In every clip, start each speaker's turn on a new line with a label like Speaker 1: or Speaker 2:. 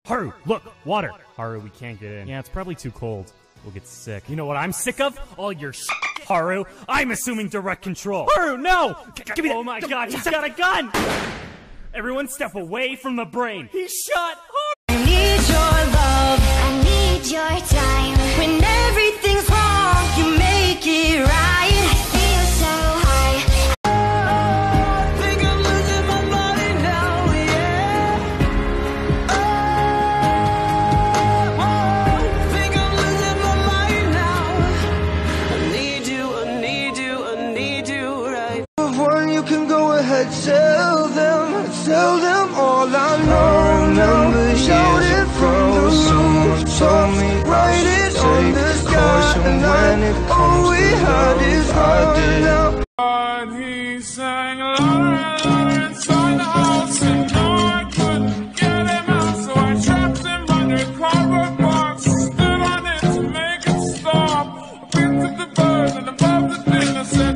Speaker 1: Haru, look, water. Haru, we can't get in. Yeah, it's probably too cold. We'll get sick. You know what I'm sick of? All your Haru. I'm assuming direct control. Haru, no! Give me that. Oh my god, he's got a gun! Everyone step away from the brain. He shot Haru!
Speaker 2: I need your love. I need your time. When everything's wrong, you make it right. I feel so high. I think I'm losing my body now, yeah. I think I'm losing my mind now. I need you, I need you, I need you, right?
Speaker 3: One, you can go ahead, tell them all I know. Remember shouted from the roof, told me write it on the sky, and all we had is our now.
Speaker 4: He sang louder inside the house, and no, I couldn't get him out, so I trapped him under a cardboard box, stood on it to make it stop. I picked up the bird and above the thing I said,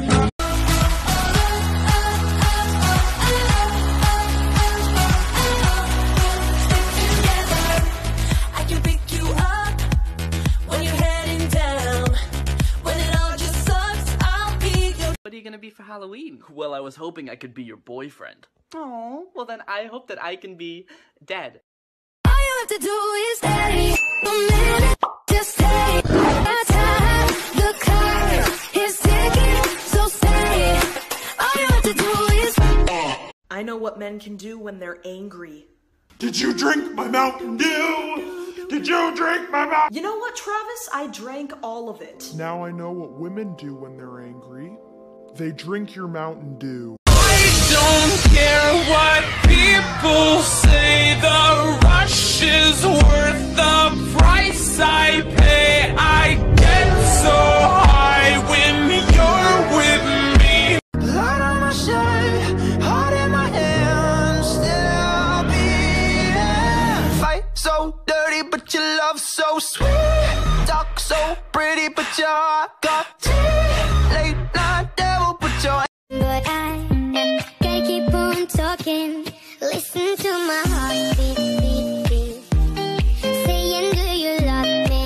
Speaker 5: What are you gonna be for Halloween? Well, I was hoping I could be your boyfriend. Oh, well then I hope that I can be dead.
Speaker 2: All you have to do is stay a minute, just stay. The time, the clock is ticking, so stay. All you have to do is.
Speaker 6: I know what men can do when they're angry.
Speaker 4: did you drink my Mountain Dew? Did you drink my Mountain
Speaker 6: You know what, Travis? I drank all of it.
Speaker 7: Now I know what women do when they're angry. They drink your Mountain Dew.
Speaker 4: I don't care what people say, the rush is worth the price I pay. I get so high when you're with me.
Speaker 3: Light on my shirt, heart in my hand, still beating. Fight so dirty, but your love so sweet. Talk so pretty, but your heart got teeth. Late night devil, put your.
Speaker 2: But I gotta keep on talking. Listen to my heartbeat, beat, beat. Saying, do you love me?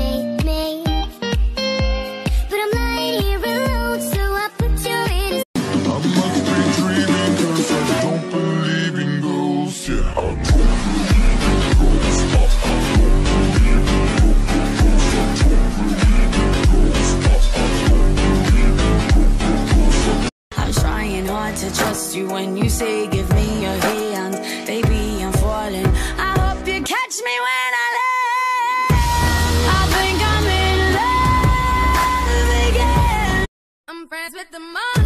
Speaker 2: But I'm lying here alone, so I put you in a.
Speaker 7: I must be dreaming 'cause I don't believe in ghosts. Yeah, I don't believe in ghosts.
Speaker 2: I'm trying hard to trust you when you say give me your hand. Baby, I'm falling. I hope you catch me when I land. I think I'm in love again. I'm friends with the money.